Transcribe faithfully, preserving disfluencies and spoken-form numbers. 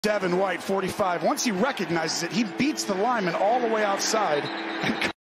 Devin White, forty-five. Once he recognizes it, he beats the lineman all the way outside.